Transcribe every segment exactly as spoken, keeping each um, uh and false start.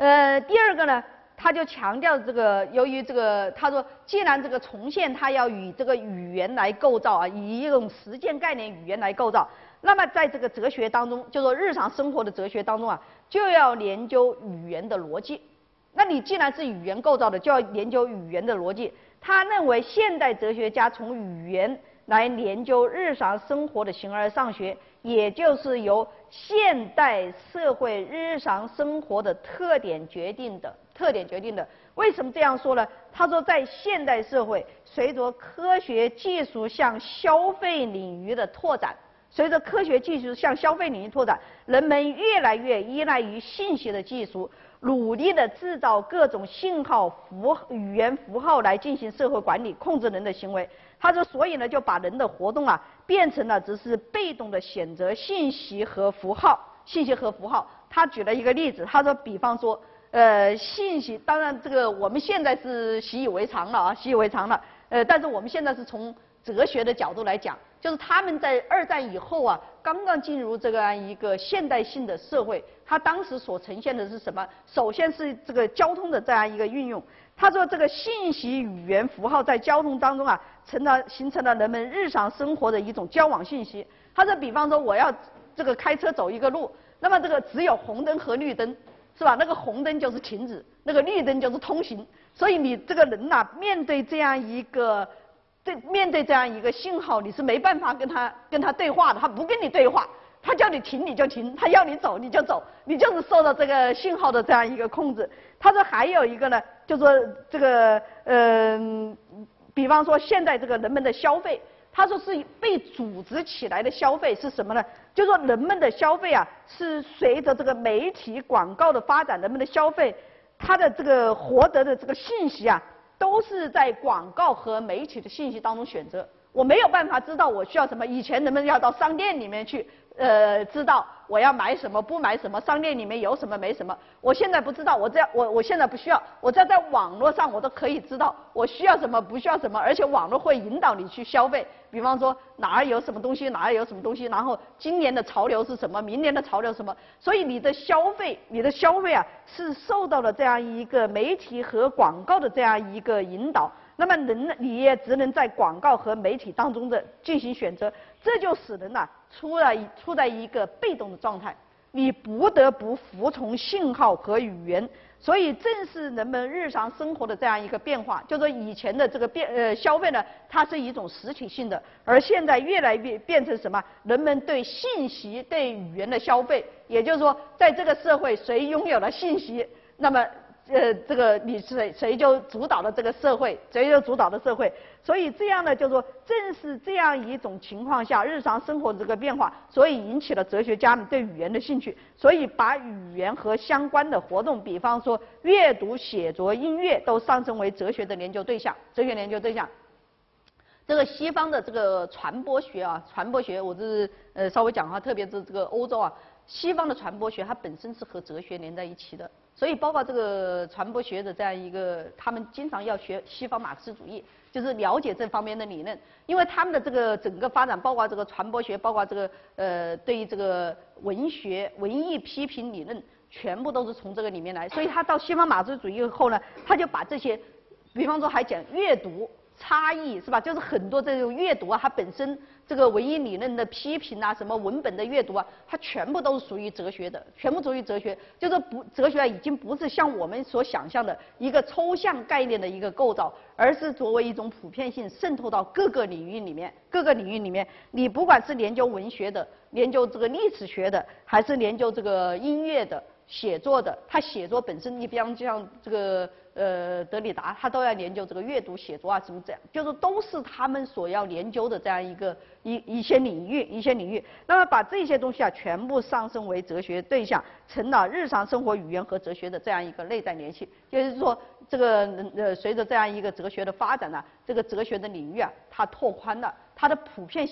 呃，第二个呢，他就强调这个，由于这个，他说，既然这个重现它要以这个语言来构造啊，以一种实践概念语言来构造，那么在这个哲学当中，就说日常生活的哲学当中啊，就要研究语言的逻辑。那你既然是语言构造的，就要研究语言的逻辑。他认为现代哲学家从语言来研究日常生活的形而上学，也就是由现代社会日常生活的特点决定的。特点决定的。为什么这样说呢？他说，在现代社会，随着科学技术向消费领域的拓展，随着科学技术向消费领域拓展，人们越来越依赖于信息的技术，努力的制造各种信号符语言符号来进行社会管理，控制人的行为。他说，所以呢，就把人的活动啊变成了只是被动的选择信息和符号，信息和符号。他举了一个例子，他说，比方说，呃，信息，当然这个我们现在是习以为常了啊，习以为常了。呃，但是我们现在是从哲学的角度来讲，就是他们在二战以后啊，刚刚进入这样一个现代性的社会，他当时所呈现的是什么？首先是这个交通的这样一个运用。他说，这个信息语言符号在交通当中啊，成了形成了人们日常生活的一种交往信息。他说，比方说我要这个开车走一个路，那么这个只有红灯和绿灯，是吧？那个红灯就是停止，那个绿灯就是通行。所以你这个人呐、啊，面对这样一个这面对这样一个信号，你是没办法跟他跟他对话的，他不跟你对话，他叫你停你就停，他要你走你就走，你就是受到这个信号的这样一个控制。他说还有一个呢，就说这个嗯、呃，比方说现在这个人们的消费，他说是被组织起来的消费是什么呢？就说人们的消费啊，是随着这个媒体广告的发展，人们的消费，它的这个获得的这个信息啊，都是在广告和媒体的信息当中选择。我没有办法知道我需要什么，以前人们要到商店里面去，呃，知道我要买什么不买什么，商店里面有什么没什么。我现在不知道，我这样我我现在不需要，我只要在网络上我都可以知道我需要什么不需要什么，而且网络会引导你去消费。比方说哪儿有什么东西，哪儿有什么东西，然后今年的潮流是什么，明年的潮流是什么，所以你的消费，你的消费啊是受到了这样一个媒体和广告的这样一个引导。那么人你也只能在广告和媒体当中的进行选择，这就使人呐、啊、处在处在一个被动的状态，你不得不服从信号和语言。所以正是人们日常生活的这样一个变化，就说以前的这个变呃消费呢，它是一种实体性的，而现在越来越变成什么？人们对信息、对语言的消费，也就是说，在这个社会，谁拥有了信息，那么。呃，这个你谁谁就主导了这个社会，谁就主导了社会。所以这样呢，就说正是这样一种情况下，日常生活的这个变化，所以引起了哲学家们对语言的兴趣，所以把语言和相关的活动，比方说阅读、写作、音乐，都上升为哲学的研究对象。哲学研究对象。这个西方的这个传播学啊，传播学，我这是呃稍微讲哈，特别是这个欧洲啊，西方的传播学它本身是和哲学连在一起的。所以，包括这个传播学的这样一个，他们经常要学西方马克思主义，就是了解这方面的理论。因为他们的这个整个发展，包括这个传播学，包括这个呃，对于这个文学、文艺批评理论，全部都是从这个里面来。所以，他到西方马克思主义后呢，他就把这些，比方说还讲阅读差异，是吧？就是很多这种阅读啊，它本身这个文艺理论的批评啊，什么文本的阅读啊，它全部都是属于哲学的，全部属于哲学。就是不，哲学啊，已经不是像我们所想象的一个抽象概念的一个构造，而是作为一种普遍性渗透到各个领域里面。各个领域里面，你不管是研究文学的，研究这个历史学的，还是研究这个音乐的、写作的，他写作本身，你比方像这个。呃，德里达他都要研究这个阅读、写作啊，什么这样，就是都是他们所要研究的这样一个一一些领域，一些领域。那么把这些东西啊，全部上升为哲学对象，成了日常生活语言和哲学的这样一个内在联系。也就是说，这个呃，随着这样一个哲学的发展呢、啊，这个哲学的领域啊，它拓宽了，它的普遍性呢，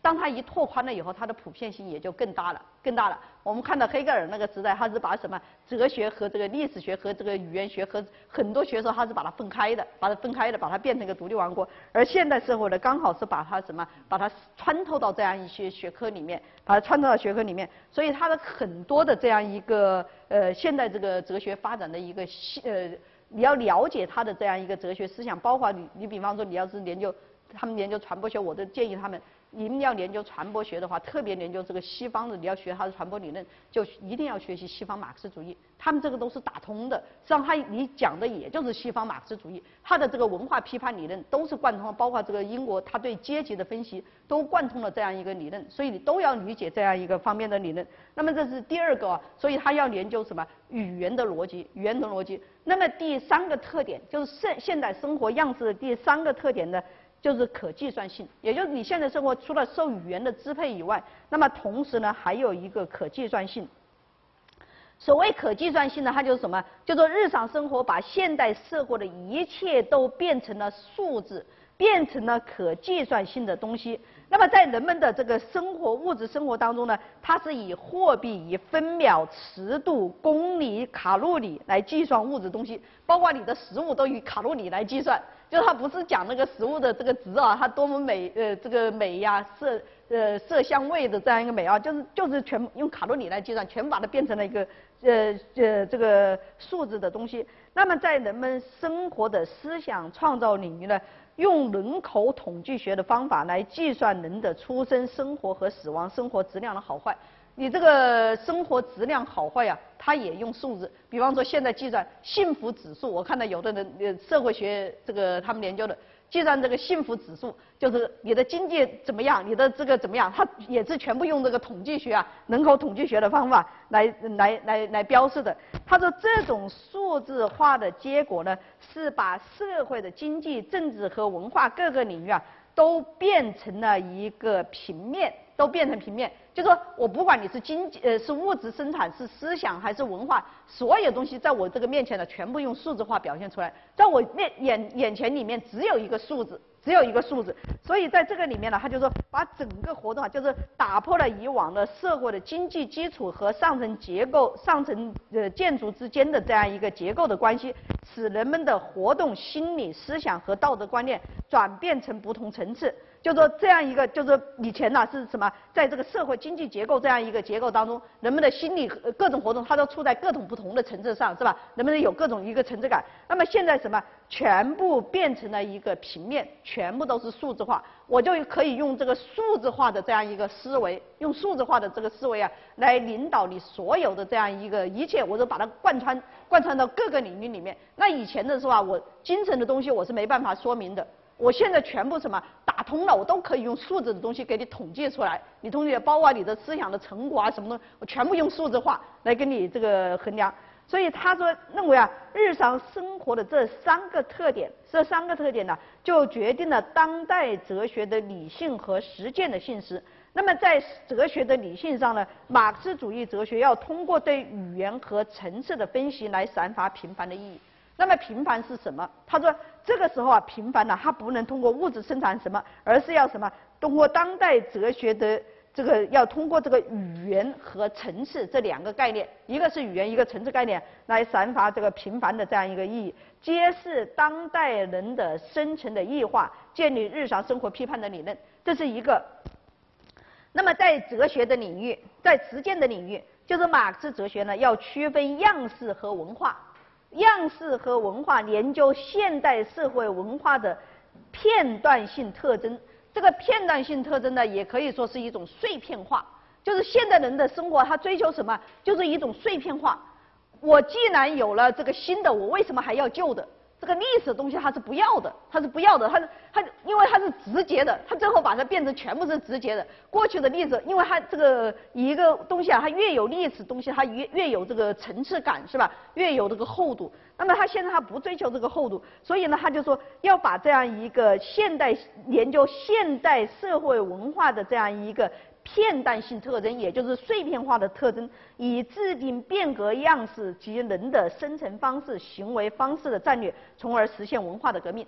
当它一拓宽了以后，它的普遍性也就更大了，更大了。我们看到黑格尔那个时代，他是把什么哲学和这个历史学和这个语言学和很多学说，他是把它分开的，把它分开的，把它变成一个独立王国。而现代社会呢，刚好是把它什么，把它穿透到这样一些学科里面，把它穿透到学科里面。所以它的很多的这样一个呃现代这个哲学发展的一个呃，你要了解它的这样一个哲学思想，包括你你比方说你要是研究。他们研究传播学，我都建议他们，你们要研究传播学的话，特别研究这个西方的，你要学它的传播理论，就一定要学习西方马克思主义。他们这个都是打通的，实际上他你讲的也就是西方马克思主义，他的这个文化批判理论都是贯通，包括这个英国他对阶级的分析都贯通了这样一个理论，所以你都要理解这样一个方面的理论。那么这是第二个，所以他要研究什么语言的逻辑，语言的逻辑。那么第三个特点就是现现代生活样式的第三个特点呢。就是可计算性，也就是你现在生活除了受语言的支配以外，那么同时呢还有一个可计算性。所谓可计算性呢，它就是什么？就说日常生活把现代社会的一切都变成了数字，变成了可计算性的东西。那么在人们的这个生活物质生活当中呢，它是以货币、以分秒、尺度、公里、卡路里来计算物质东西，包括你的食物都以卡路里来计算。就是它不是讲那个食物的这个值啊，它多么美，呃，这个美呀、色，呃，色香味的这样一个美啊，就是就是全用卡路里来计算，全把它变成了一个，呃呃，这个数字的东西。那么在人们生活的思想创造领域呢，用人口统计学的方法来计算人的出生、生活和死亡、生活质量的好坏。你这个生活质量好坏呀、啊，它也用数字。比方说，现在计算幸福指数，我看到有的人呃社会学这个他们研究的，计算这个幸福指数，就是你的经济怎么样，你的这个怎么样，它也是全部用这个统计学啊，人口统计学的方法来来来来标示的。他说这种数字化的结果呢，是把社会的经济、政治和文化各个领域啊，都变成了一个平面，都变成平面。就说我不管你是经济呃是物质生产是思想还是文化，所有东西在我这个面前呢，全部用数字化表现出来，在我面眼眼前里面只有一个数字，只有一个数字。所以在这个里面呢，他就说把整个活动啊，就是打破了以往的社会的经济基础和上层结构、上层呃建筑之间的这样一个结构的关系，使人们的活动、心理、思想和道德观念转变成不同层次。就说这样一个，就是以前呢、啊、是什么，在这个社会经济结构这样一个结构当中，人们的心理和各种活动，它都处在各种不同的层次上，是吧？人们有各种一个层次感。那么现在什么，全部变成了一个平面，全部都是数字化，我就可以用这个数字化的这样一个思维，用数字化的这个思维啊，来领导你所有的这样一个一切，我就把它贯穿贯穿到各个领域里面。那以前的时候啊，我精神的东西我是没办法说明的。我现在全部什么打通了，我都可以用数字的东西给你统计出来。你同学包括你的思想的成果啊什么的，我全部用数字化来跟你这个衡量。所以他说认为啊，日常生活的这三个特点，这三个特点呢，就决定了当代哲学的理性和实践的性质。那么在哲学的理性上呢，马克思主义哲学要通过对语言和层次的分析来散发平凡的意义。那么平凡是什么？他说这个时候啊，平凡呢，它不能通过物质生产什么，而是要什么？通过当代哲学的这个，要通过这个语言和层次这两个概念，一个是语言，一个层次概念，来散发这个平凡的这样一个意义，揭示当代人的深层的异化，建立日常生活批判的理论，这是一个。那么在哲学的领域，在实践的领域，就是马克思哲学呢，要区分样式和文化。样式和文化研究现代社会文化的片段性特征，这个片段性特征呢，也可以说是一种碎片化。就是现代人的生活，他追求什么？就是一种碎片化。我既然有了这个新的，我为什么还要旧的？这个历史的东西它是不要的，它是不要的，它是它因为它是直接的，它最后把它变成全部是直接的。过去的历史，因为它这个一个东西啊，它越有历史东西，它越越有这个层次感，是吧？越有这个厚度。那么他现在他不追求这个厚度，所以呢，他就说要把这样一个现代研究现代社会文化的这样一个片段性特征，也就是碎片化的特征，以制定变革样式及人的生存方式、行为方式的战略，从而实现文化的革命。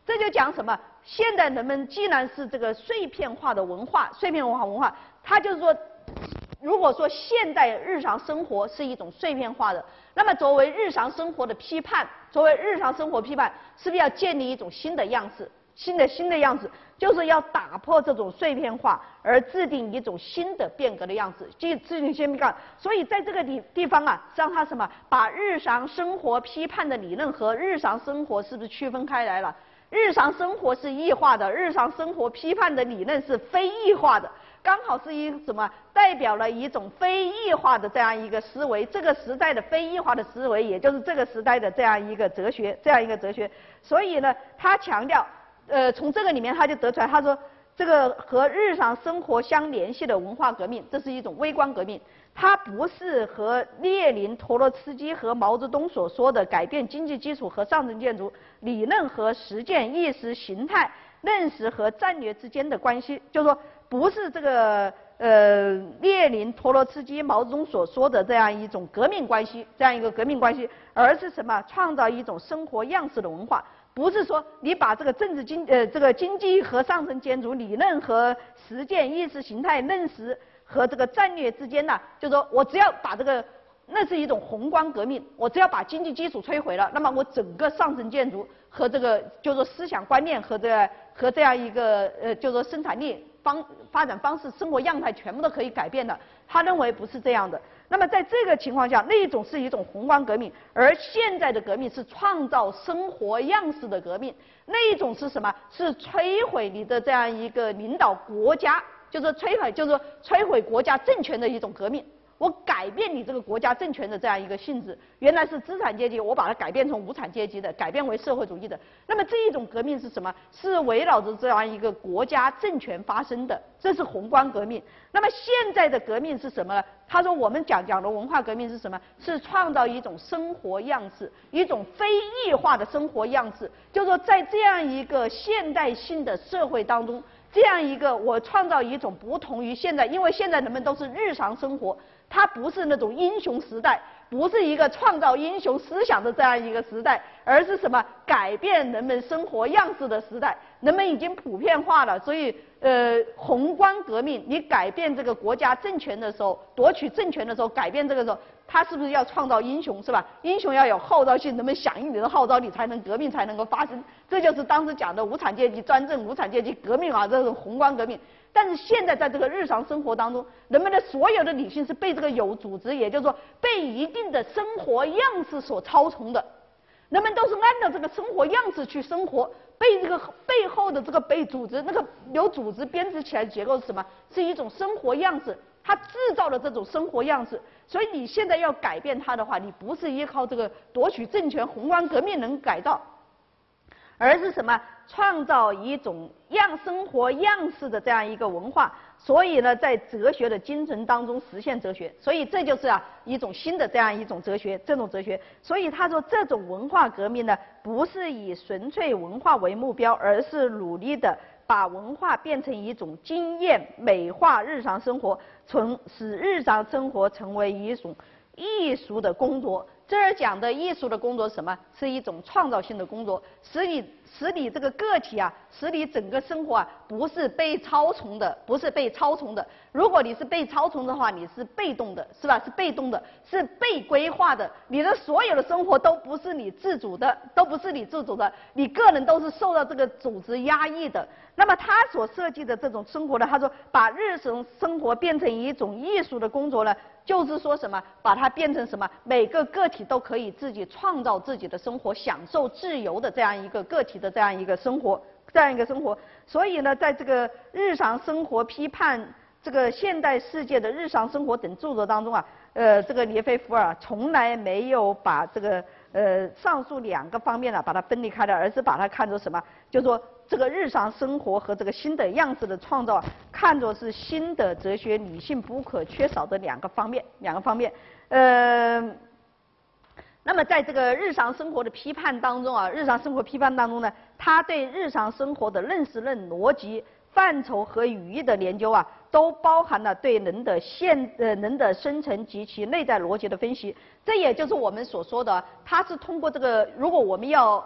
这就讲什么？现在人们既然是这个碎片化的文化，碎片化文化，它就是说，如果说现代日常生活是一种碎片化的，那么作为日常生活的批判，作为日常生活批判，是不是要建立一种新的样式？新的新的样子，就是要打破这种碎片化，而制定一种新的变革的样子，即制定新变革。所以在这个地地方啊，让他什么，把日常生活批判的理论和日常生活是不是区分开来了？日常生活是异化的，日常生活批判的理论是非异化的，刚好是一什么代表了一种非异化的这样一个思维，这个时代的非异化的思维，也就是这个时代的这样一个哲学，这样一个哲学。所以呢，他强调。呃，从这个里面他就得出来，他说这个和日常生活相联系的文化革命，这是一种微观革命，它不是和列宁、托洛茨基和毛泽东所说的改变经济基础和上层建筑、理论和实践、意识形态、认识和战略之间的关系，就是说不是这个呃列宁、托洛茨基、毛泽东所说的这样一种革命关系，这样一个革命关系，而是什么？创造一种生活样式的文化。不是说你把这个政治经呃这个经济和上层建筑、理论和实践、意识形态、认识和这个战略之间呢，就是说我只要把这个，那是一种宏观革命，我只要把经济基础摧毁了，那么我整个上层建筑和这个就是说思想观念和这个和这样一个呃就是说生产力方发展方式、生活样态全部都可以改变的。他认为不是这样的。那么在这个情况下，那一种是一种宏观革命，而现在的革命是创造生活样式的革命。那一种是什么？是摧毁你的这样一个领导国家，就是摧毁，就是摧毁国家政权的一种革命。我改变你这个国家政权的这样一个性质，原来是资产阶级，我把它改变成无产阶级的，改变为社会主义的。那么这一种革命是什么？是围绕着这样一个国家政权发生的，这是宏观革命。那么现在的革命是什么呢？他说我们讲讲的文化革命是什么？是创造一种生活样式，一种非异化的生活样式，就是说在这样一个现代性的社会当中，这样一个我创造一种不同于现在，因为现在人们都是日常生活。它不是那种英雄时代，不是一个创造英雄思想的这样一个时代，而是什么？改变人们生活样式的时代。人们已经普遍化了，所以呃，宏观革命，你改变这个国家政权的时候，夺取政权的时候，改变这个时候，他是不是要创造英雄，是吧？英雄要有号召性，人们响应你的号召，你才能革命才能够发生。这就是当时讲的无产阶级专政、无产阶级革命啊，这种宏观革命。但是现在在这个日常生活当中，人们的所有的理性是被这个有组织，也就是说被一定的生活样式所操纵的。人们都是按照这个生活样式去生活，被这个背后的这个被组织，那个有组织编织起来的结构是什么？是一种生活样式，它制造了这种生活样式。所以你现在要改变它的话，你不是依靠这个夺取政权、宏观革命能改造，而是什么？创造一种样生活样式的这样一个文化。所以呢，在哲学的精神当中实现哲学，所以这就是啊一种新的这样一种哲学，这种哲学。所以他说，这种文化革命呢，不是以纯粹文化为目标，而是努力的把文化变成一种经验，美化日常生活，从使日常生活成为一种艺术的工作。这儿讲的艺术的工作是什么？是一种创造性的工作，使你使你这个个体啊，使你整个生活啊，不是被操纵的，不是被操纵的。如果你是被操纵的话，你是被动的，是吧？是被动的，是被规划的。你的所有的生活都不是你自主的，都不是你自主的，你个人都是受到这个组织压抑的。那么他所设计的这种生活呢，他说把日常生活变成一种艺术的工作呢，就是说什么？把它变成什么？每个个体都可以自己创造自己的生活，享受自由的这样一个个体的这样一个生活，这样一个生活。所以呢，在这个日常生活批判这个现代世界的日常生活等著作当中啊，呃，这个列菲伏尔从来没有把这个呃上述两个方面呢、啊、把它分离开来，而是把它看作什么？就是说这个日常生活和这个新的样式的创造啊，看作是新的哲学理性不可缺少的两个方面，两个方面。呃，那么在这个日常生活的批判当中啊，日常生活批判当中呢，他对日常生活的认识论、逻辑范畴和语义的研究啊，都包含了对人的现呃人的生成及其内在逻辑的分析。这也就是我们所说的，它是通过这个，如果我们要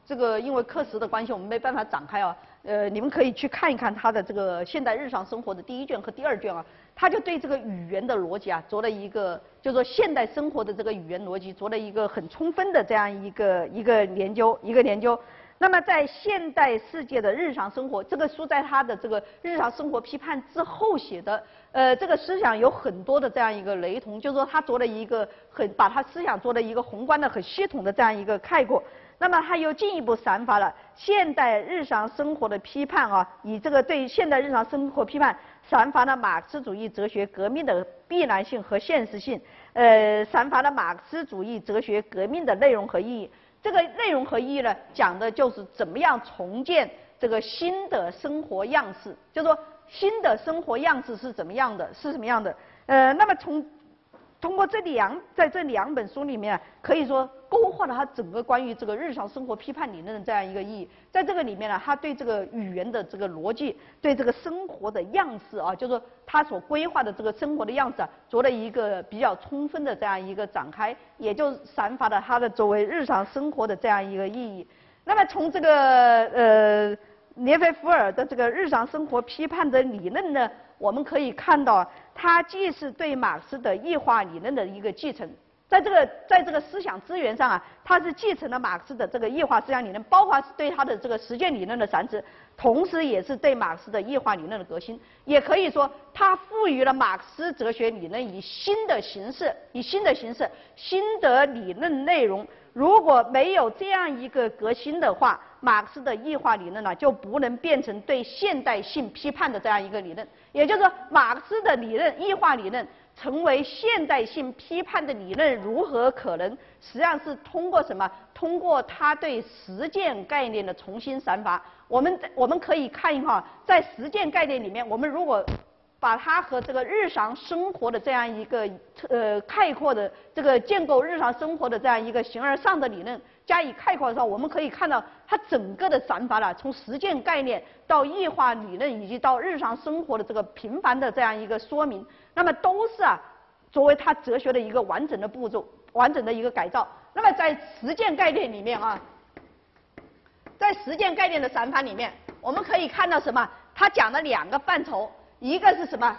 这个因为课时的关系，我们没办法展开啊。呃，你们可以去看一看他的这个现代日常生活的第一卷和第二卷啊，他就对这个语言的逻辑啊做了一个，就是说现代生活的这个语言逻辑做了一个很充分的这样一个一个研究一个研究。那么在现代世界的日常生活，这个书在他的这个日常生活批判之后写的，呃，这个思想有很多的这样一个雷同，就是说他做了一个很把他思想做了一个宏观的、很系统的这样一个概括。那么他又进一步阐发了现代日常生活的批判啊，以这个对现代日常生活批判阐发了马克思主义哲学革命的必然性和现实性，呃，阐发了马克思主义哲学革命的内容和意义。这个内容和意义呢，讲的就是怎么样重建这个新的生活样式，就是说新的生活样式是怎么样的，是什么样的。呃，那么从通过这两在这两本书里面，可以说勾画了他整个关于这个日常生活批判理论的这样一个意义。在这个里面呢，他对这个语言的这个逻辑，对这个生活的样式啊，就是说他所规划的这个生活的样式啊，做了一个比较充分的这样一个展开，也就阐发了他的作为日常生活的这样一个意义。那么从这个呃列菲伏尔的这个日常生活批判的理论呢，我们可以看到，它既是对马克思的异化理论的一个继承，在这个在这个思想资源上啊，它是继承了马克思的这个异化思想理论，包括是对它的这个实践理论的阐释，同时也是对马克思的异化理论的革新。也可以说，它赋予了马克思哲学理论以新的形式，以新的形式、新的理论内容。如果没有这样一个革新的话，马克思的异化理论呢，就不能变成对现代性批判的这样一个理论。也就是说，马克思的理论异化理论成为现代性批判的理论，如何可能？实际上是通过什么？通过他对实践概念的重新阐发。我们我们可以看一下，在实践概念里面，我们如果把它和这个日常生活的这样一个呃概括的这个建构日常生活的这样一个形而上的理论加以概括的时候，我们可以看到它整个的阐发了，从实践概念到异化理论以及到日常生活的这个频繁的这样一个说明，那么都是啊作为它哲学的一个完整的步骤、完整的一个改造。那么在实践概念里面啊，在实践概念的阐发里面，我们可以看到什么？它讲了两个范畴。一个是什么？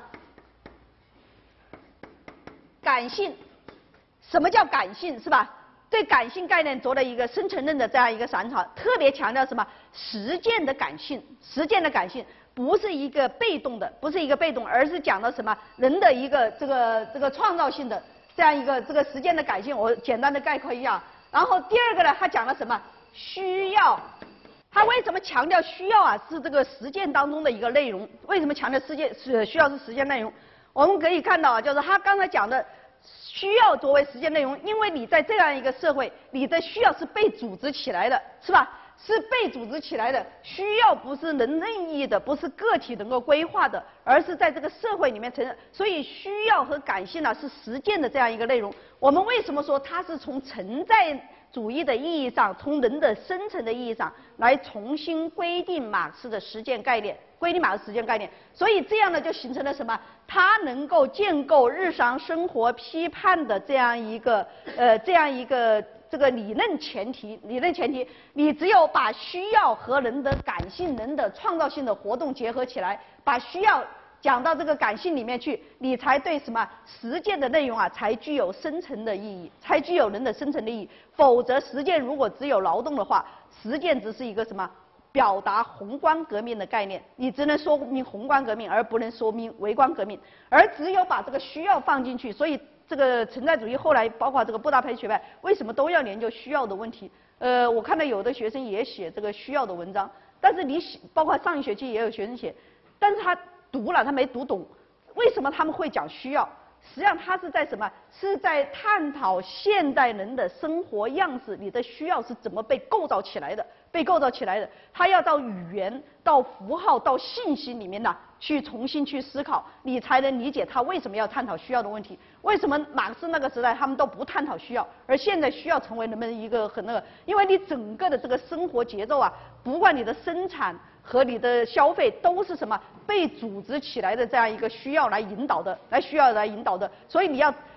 感性。什么叫感性？是吧？对感性概念做了一个深层论的这样一个阐发，特别强调什么？实践的感性，实践的感性不是一个被动的，不是一个被动，而是讲的什么？人的一个这个这个创造性的这样一个这个实践的感性。我简单的概括一下。然后第二个呢，他讲了什么？需要。他为什么强调需要啊？是这个实践当中的一个内容。为什么强调实践是需要是实践内容？我们可以看到啊，就是他刚才讲的需要作为实践内容，因为你在这样一个社会，你的需要是被组织起来的，是吧？是被组织起来的。需要不是能任意的，不是个体能够规划的，而是在这个社会里面承认。所以需要和感性呢是实践的这样一个内容。我们为什么说它是从存在主义的意义上，从人的深层的意义上来重新规定马克思的实践概念，规定马克思实践概念。所以这样呢，就形成了什么？它能够建构日常生活批判的这样一个呃这样一个这个理论前提。理论前提，你只有把需要和人的感性、人的创造性的活动结合起来，把需要讲到这个感性里面去，你才对什么实践的内容啊，才具有深层的意义，才具有人的深层的意义。否则，实践如果只有劳动的话，实践只是一个什么表达宏观革命的概念，你只能说明宏观革命，而不能说明微观革命。而只有把这个需要放进去，所以这个存在主义后来包括这个布达佩学派，为什么都要研究需要的问题？呃，我看到有的学生也写这个需要的文章，但是你写，包括上一学期也有学生写，但是他读了，他没读懂，为什么他们会讲需要？实际上，他是在什么？是在探讨现代人的生活样式，你的需要是怎么被构造起来的？被构造起来的，他要到语言、到符号、到信息里面呢，去重新去思考，你才能理解他为什么要探讨需要的问题。为什么马克思那个时代他们都不探讨需要，而现在需要成为人们一个很那个？因为你整个的这个生活节奏啊，不管你的生产和你的消费都是什么被组织起来的这样一个需要来引导的，来需要来引导的，所以你要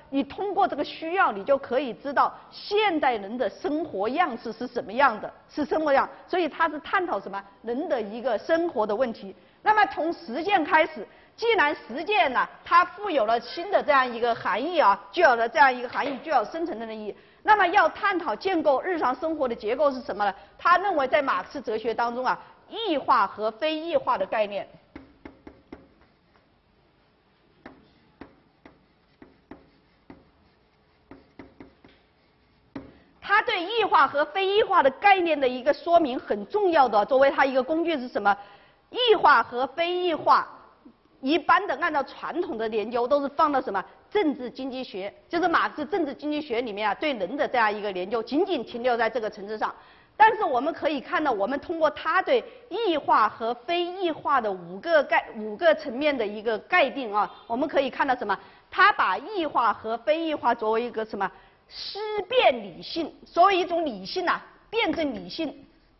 你通过这个需要，你就可以知道现代人的生活样式是什么样的，是生活样。所以它是探讨什么人的一个生活的问题。那么从实践开始，既然实践呢，它富有了新的这样一个含义啊，具有了这样一个含义，具有深层的意义。那么要探讨建构日常生活的结构是什么呢？他认为在马克思哲学当中啊，异化和非异化的概念。他对异化和非异化的概念的一个说明很重要的，作为他一个工具是什么？异化和非异化，一般的按照传统的研究都是放到什么政治经济学，就是马克思政治经济学里面啊，对人的这样一个研究，仅仅停留在这个层次上。但是我们可以看到，我们通过他对异化和非异化的五个概五个层面的一个概定啊，我们可以看到什么？他把异化和非异化作为一个什么思辨理性，作为一种理性啊，辩证理性。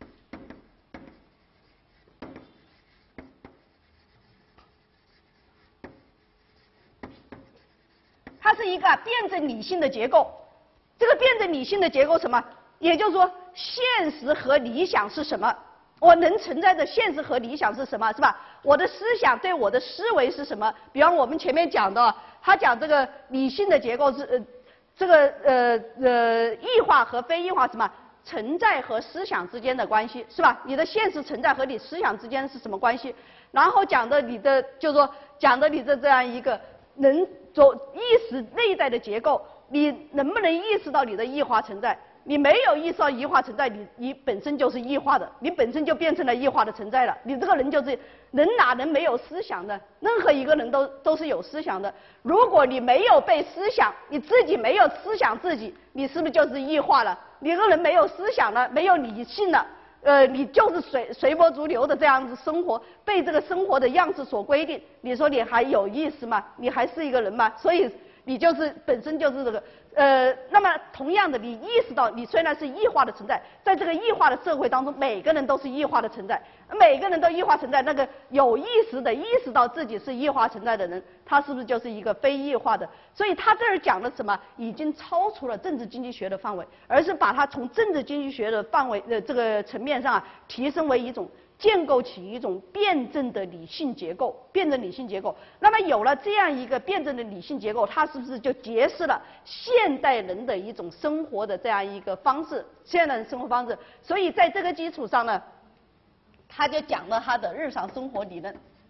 它是一个辩证理性的结构。这个辩证理性的结构什么？也就是说，现实和理想是什么？我能存在的现实和理想是什么？是吧？我的思想对我的思维是什么？比方我们前面讲的，他讲这个理性的结构是呃，这个呃呃异化和非异化什么？存在和思想之间的关系，是吧？你的现实存在和你思想之间是什么关系？然后讲的你的就是说讲的你的这样一个能走意识内在的结构，你能不能意识到你的异化存在？你没有意识到异化存在，你你本身就是异化的，你本身就变成了异化的存在了。你这个人就是人，哪能没有思想的？任何一个人都都是有思想的。如果你没有被思想，你自己没有思想自己，你是不是就是异化了？你这个人没有思想了，没有理性了。呃，你就是随随波逐流的这样子生活，被这个生活的样子所规定，你说你还有意思吗？你还是一个人吗？所以你就是本身就是这个呃，那么同样的，你意识到你虽然是异化的存在，在这个异化的社会当中，每个人都是异化的存在，每个人都异化存在。那个有意识的意识到自己是异化存在的人，他是不是就是一个非异化的？所以他这儿讲的什么，已经超出了政治经济学的范围，而是把它从政治经济学的范围的这个层面上啊，提升为一种建构起一种辩证的理性结构，辩证理性结构。那么有了这样一个辩证的理性结构，它是不是就揭示了现代人的一种生活的这样一个方式，现代人生活方式？所以在这个基础上呢，他就讲了他的日常生活理论。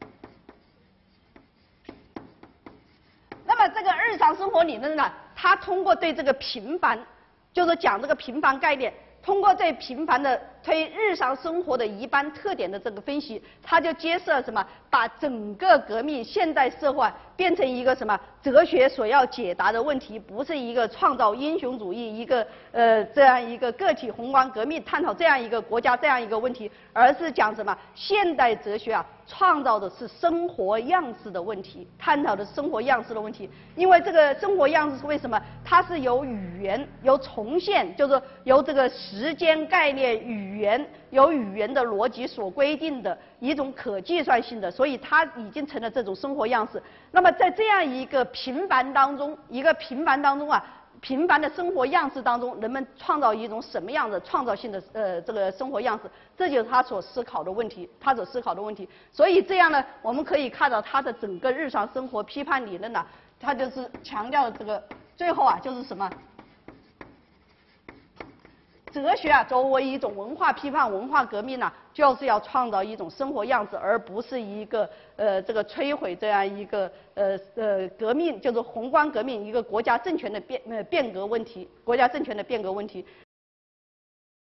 那么这个日常生活理论呢，他通过对这个平凡，就是讲这个平凡概念。通过对平凡的推日常生活的一般特点的这个分析，他就揭示了什么？把整个革命现代社会变成一个什么？哲学所要解答的问题，不是一个创造英雄主义，一个呃这样一个个体宏观革命，探讨这样一个国家这样一个问题，而是讲什么？现代哲学啊，创造的是生活样式的问题，探讨的是生活样式的问题。因为这个生活样式是为什么？它是由语言、由重现，就是由这个时间概念、语言、由语言的逻辑所规定的一种可计算性的，所以它已经成了这种生活样式。那么在这样一个平凡当中，一个平凡当中啊，平凡的生活样式当中，人们创造一种什么样的创造性的呃这个生活样式？这就是他所思考的问题，他所思考的问题。所以这样呢，我们可以看到他的整个日常生活批判理论呢、啊，他就是强调这个最后啊，就是什么？哲学啊，作为一种文化批判、文化革命呢、啊，就是要创造一种生活样子，而不是一个呃这个摧毁这样一个呃呃革命，就是宏观革命，一个国家政权的变呃变革问题，国家政权的变革问题。